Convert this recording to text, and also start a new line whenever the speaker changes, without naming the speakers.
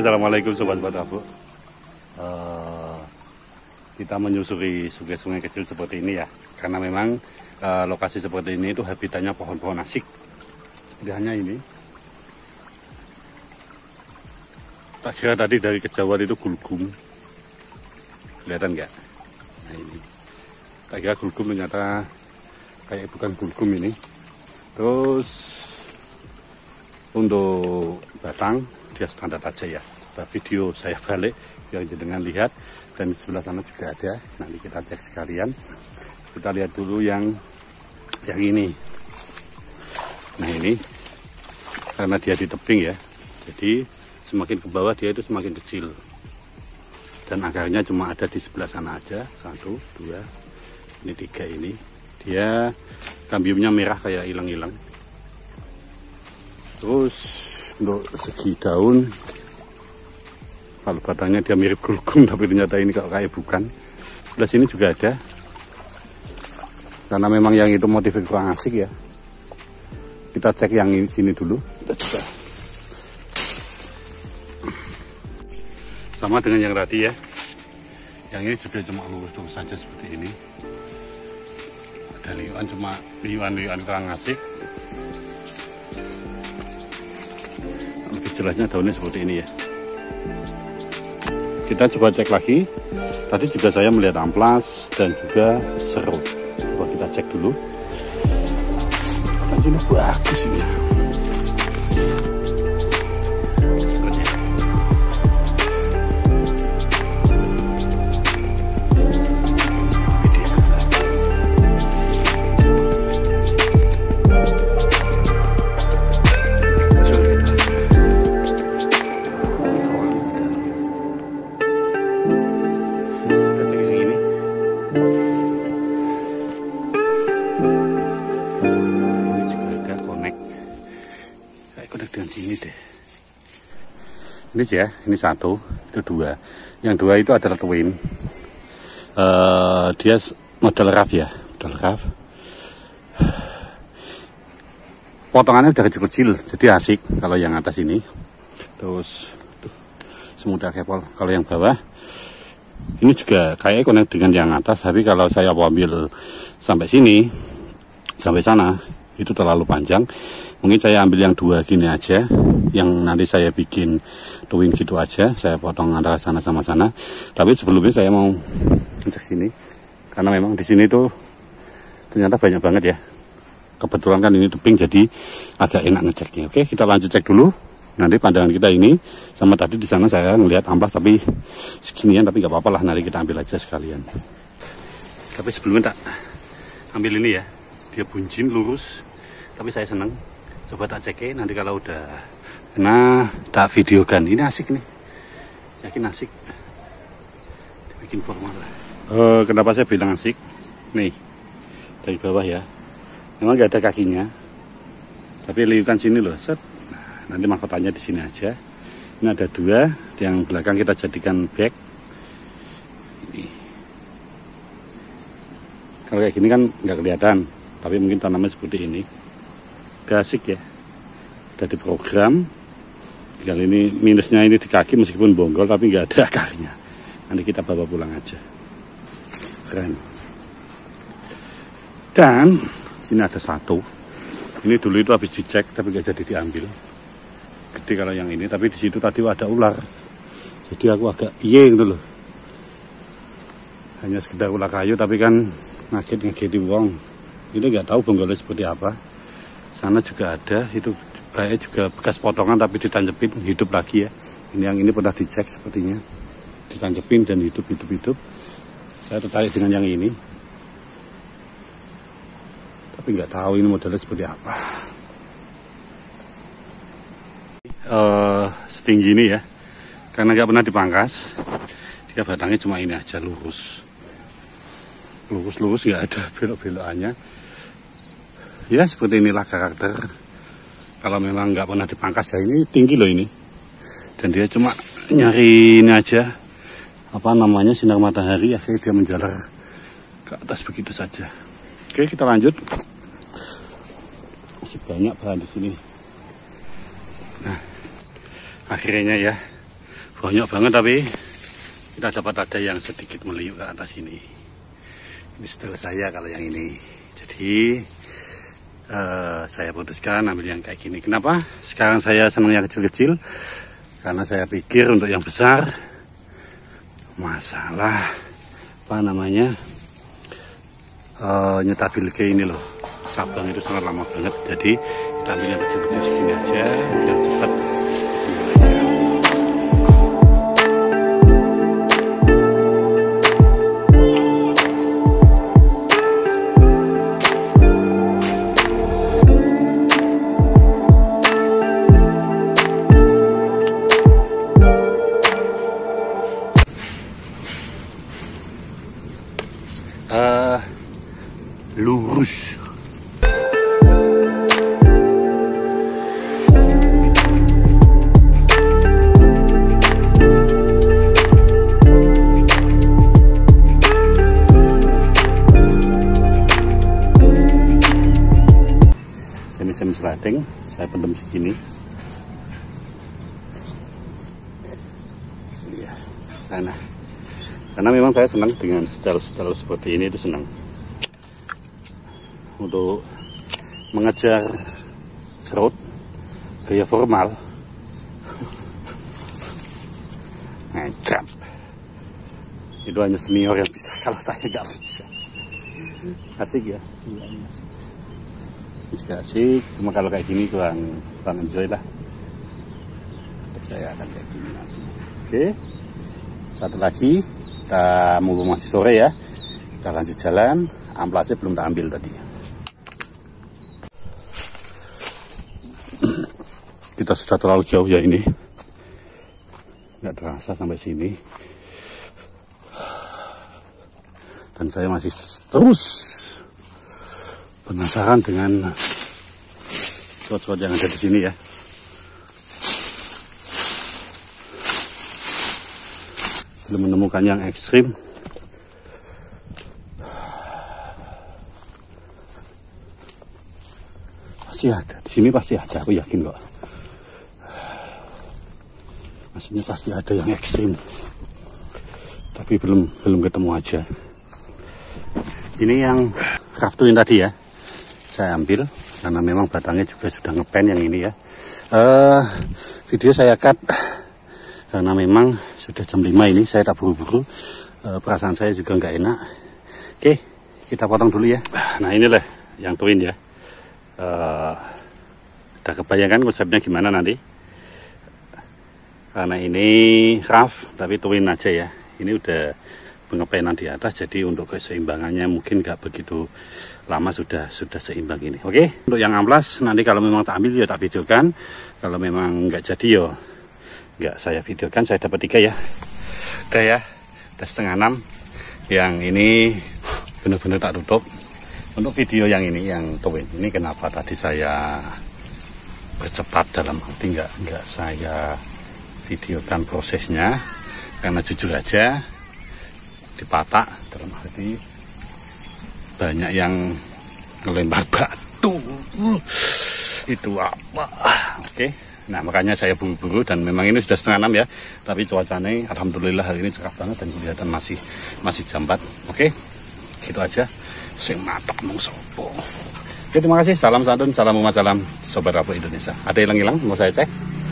Assalamualaikum Sobat Batabu. Kita menyusuri sungai-sungai kecil seperti ini ya, karena memang lokasi seperti ini itu habitatnya pohon-pohon asik. Seperti hanya ini. Tak kira tadi dari kejauhan itu gulgum. Kelihatan nggak? Nah ini. Tak kira gulgum, ternyata kayak bukan gulgum ini. Terus untuk batang dia standar aja ya. Coba video saya balik biar jenengan lihat, dan di sebelah sana juga ada. Nanti kita cek sekalian. Kita lihat dulu yang ini. Nah ini karena dia di tebing ya, jadi semakin ke bawah dia itu semakin kecil, dan akarnya cuma ada di sebelah sana aja. 1, 2, ini 3 ini. Dia kambiumnya merah kayak hilang-hilang. Terus untuk segi daun, kalau batangnya dia mirip gulgum, tapi ternyata ini kok kayak bukan. Sebelah sini juga ada, karena memang yang itu motifnya kurang asik ya. Kita cek yang ini sini dulu. Kita coba. Sama dengan yang tadi ya. Yang ini juga cuma lurus-lurus saja seperti ini. Ada liuan, cuma liuan kurang asik. Lebih jelasnya daunnya seperti ini ya. Kita coba cek lagi. Tadi juga saya melihat amplas dan juga serut. Coba kita cek dulu. Dan ini bagus ini. Ini ya, ini 1, itu 2. Yang 2 itu adalah twin. Dia model rough ya, model rough. Potongannya udah kecil-kecil, jadi asik kalau yang atas ini. Terus semudah kepol. Kalau yang bawah, ini juga kayak connect dengan yang atas, tapi kalau saya ambil sampai sini, sampai sana, itu terlalu panjang. Mungkin saya ambil yang 2 gini aja, yang nanti saya bikin twin gitu aja, saya potong antara sana sama sana. Tapi sebelumnya saya mau ngecek sini, karena memang di sini tuh ternyata banyak banget ya. Kebetulan kan ini tebing, jadi agak enak ngeceknya. Oke, kita lanjut cek dulu. Nanti pandangan kita ini sama tadi di sana saya ngelihat amplas tapi seginian, tapi nggak apa-apa lah, nanti kita ambil aja sekalian. Tapi sebelumnya tak ambil ini ya, dia buncin lurus, tapi saya seneng. Coba tak cek nanti kalau udah, nah tak videokan. Ini asik nih, yakin asik, dibikin formal lah. Kenapa saya bilang asik? Nih dari bawah ya, memang gak ada kakinya, tapi liukan sini loh, set. Nah, nanti mahkotanya di sini aja. Ini ada 2, yang belakang kita jadikan back. Ini. Kalau kayak gini kan nggak kelihatan, tapi mungkin tanamnya seperti ini. Udah asik ya, udah diprogram. Tinggal ini minusnya ini di kaki, meskipun bonggol tapi nggak ada akarnya. Nanti kita bawa pulang aja. Keren. Dan sini ada 1. Ini dulu itu habis dicek tapi nggak jadi diambil. Gede kalau yang ini, tapi di situ tadi ada ular. Jadi aku agak gitu loh. Hanya sekedar ular kayu, tapi kan ngaget-ngagetin wong. Ini nggak tahu bonggolnya seperti apa. Sana juga ada, itu kayak juga bekas potongan tapi ditancepin, hidup lagi ya. Ini yang ini pernah dicek sepertinya, ditancepin dan hidup. Saya tertarik dengan yang ini, tapi nggak tahu ini modelnya seperti apa. Setinggi ini ya, karena nggak pernah dipangkas, dia batangnya cuma ini aja, lurus, nggak ada belok-belokannya. Ya seperti inilah karakter. Kalau memang nggak pernah dipangkas ya, ini tinggi loh ini. Dan dia cuma nyari ini aja, apa namanya, sinar matahari, akhirnya dia menjalar ke atas begitu saja. Oke, kita lanjut. Masih banyak bahan di sini. Nah, akhirnya ya banyak banget, tapi kita dapat ada yang sedikit meliuk ke atas ini. Ini setelah saya kalau yang ini. Jadi saya putuskan ambil yang kayak gini. Kenapa? Sekarang saya senang yang kecil-kecil, karena saya pikir untuk yang besar masalah apa namanya nyetabil ke ini loh, cabang itu sangat lama banget. Jadi kita ambil yang kecil-kecil segini aja biar cepat. Lurus. Semi sliding saya pendem segini. Karena memang saya senang dengan style seperti ini, itu senang untuk mengejar serut gaya formal. Ngecap itu hanya senior yang bisa, kalau saya nggak bisa. Asik ya, ini juga asik, cuma kalau kayak gini kurang enjoy lah. Saya akan kayak gini nanti. Oke, satu lagi, kita mumpung masih sore ya, kita lanjut jalan. Amplasnya belum tak ambil tadi. Kita sudah terlalu jauh ya ini, nggak terasa sampai sini, dan saya masih terus penasaran dengan spot-spot yang ada di sini ya. Belum menemukan yang ekstrim. Pasti ada di sini, pasti ada, aku yakin kok. Maksudnya pasti ada yang ekstrim, tapi belum ketemu aja. Ini yang craft twin tadi ya, saya ambil karena memang batangnya juga sudah ngepen yang ini ya. Video saya cut karena memang sudah jam 5 ini, saya tak buru-buru. Perasaan saya juga nggak enak. Oke, kita potong dulu ya. Nah inilah yang twin ya. Udah kebayangkan konsepnya gimana nanti? Karena ini rough tapi twin aja ya. Ini udah pengepenan di atas, jadi untuk keseimbangannya mungkin nggak begitu lama sudah seimbang ini. Oke, untuk yang amplas nanti kalau memang tak ambil ya tak videokan. Kalau memang nggak jadi ya nggak saya videokan. Saya dapat 3 ya. Udah ya, udah 5:30. Yang ini benar-benar tak tutup. Untuk video yang ini, yang twin ini, kenapa tadi saya bercepat dalam arti nggak saya videokan prosesnya, karena jujur aja dipatak dalam arti banyak yang ngelempar batu itu apa. Oke, nah makanya saya buru-buru, dan memang ini sudah 5:30 ya, tapi cuacanya alhamdulillah hari ini cerah banget dan kelihatan masih jambat. Oke, gitu aja. Sing matok mung sopo. Oke, terima kasih. Salam santun, salam umat, salam sobat Rabu Indonesia. Ada yang hilang mau saya cek?